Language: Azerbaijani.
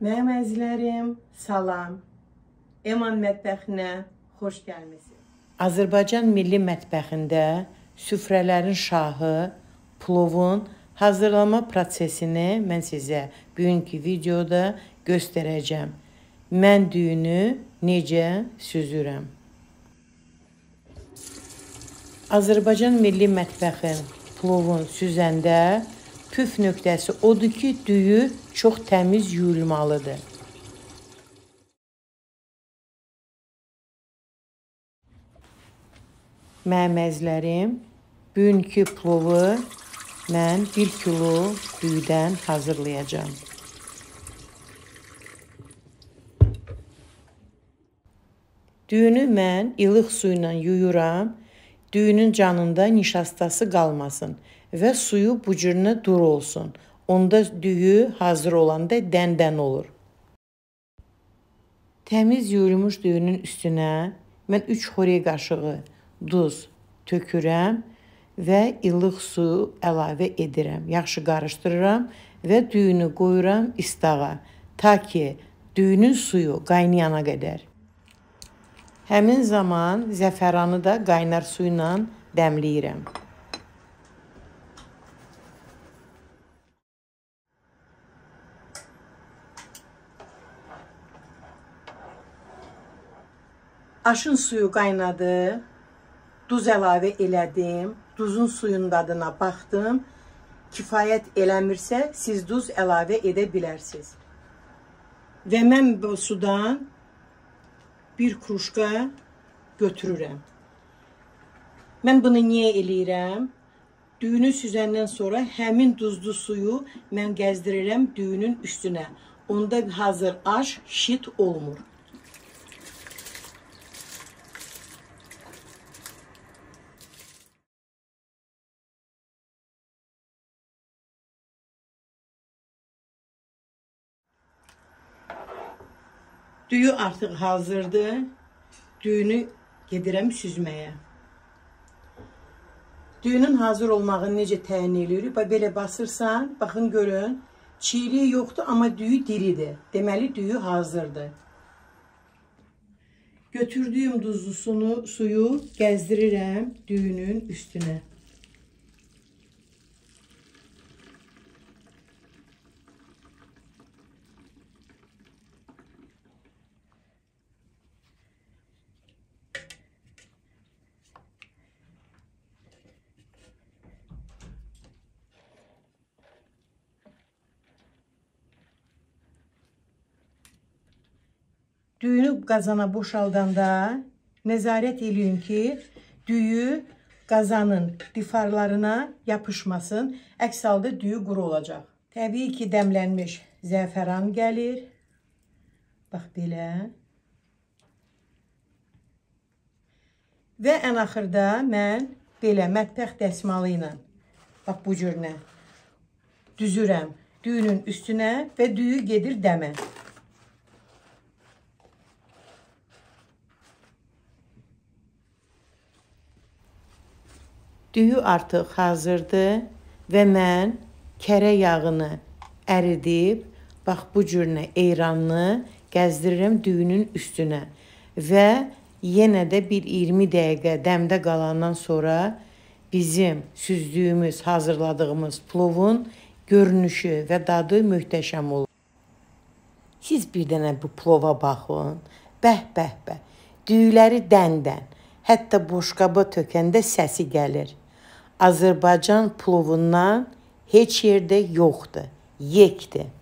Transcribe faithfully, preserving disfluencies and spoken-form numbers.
Mənim əzizlərim, salam. Eman mətbəxinə xoş gəlmisiniz. Azərbaycan milli mətbəxində süfrələrin şahı, plovun hazırlama prosesini mən sizə bugünkü videoda göstərəcəm. Mən düyünü necə süzürəm. Azərbaycan milli mətbəxin plovun süzəndə püf nöqtəsi odur ki, düyü çox təmiz yuyulmalıdır. Mənim əzizlərim, bugünkü plovu mən bir kilo düyüdən hazırlayacağım. Düyünü mən ilıq su ilə yuyuram, düyünün canında nişastası qalmasın və suyu bu cürünə duru olsun. Onda düyü hazır olanda dən-dən olur. Təmiz yuyulmuş düyünün üstünə mən üç xörək qaşığı duz tökürəm və ilıq su əlavə edirəm. Yaxşı qarışdırıram və düyünü qoyuram istağa, ta ki düyünün suyu qaynayana qədər. Həmin zaman zəfəranı da qaynar su ilə dəmləyirəm. Aşın suyu qaynadı, duz əlavə elədim, duzun suyun dadına baxdım. Kifayət eləmirsə, siz duz əlavə edə bilərsiniz. Və mən bu sudan bir kruşka götürürəm. Mən bunu niyə eləyirəm? Düyünü süzəndən sonra həmin duzlu suyu mən gəzdirirəm düyünün üstünə. Onda hazır aş şit olmur. Düyü artıq hazırdır. Düyünü gedirəm süzməyə. Düyünün hazır olmağını necə təyin edirik? Belə basırsan, baxın görün, çiğliyi yoxdur, amma düyü diridir. Deməli, düyü hazırdır. Götürdüyüm duzlu sunu, suyu gəzdirirəm düyünün üstünə. Düyünü qazana boşaldanda nəzarət eləyin ki, düyü qazanın difarlarına yapışmasın. Əks halda düyü quru olacaq. Təbii ki, dəmlənmiş zəfəran gəlir. Bax belə. Və ən axırda mən belə mətbəx dəsmalı ilə bax bu cürünə düzürəm düyünün üstünə və düyü gedir dəmə. Düyü artıq hazırdır və mən kərə yağını əridib, bax bu cürünə eyranını gəzdirirəm düyünün üstünə və yenə də bir iyirmi dəqiqə dəmdə qalandan sonra bizim süzdüyümüz, hazırladığımız plovun görünüşü və dadı möhtəşəm olur. Siz bir dənə bu plova baxın, bəh, bəh, bəh, düyüləri dən-dən, hətta boşqaba tökəndə səsi gəlir. Azərbaycan plovundan heç yerdə yoxdur, yekdir.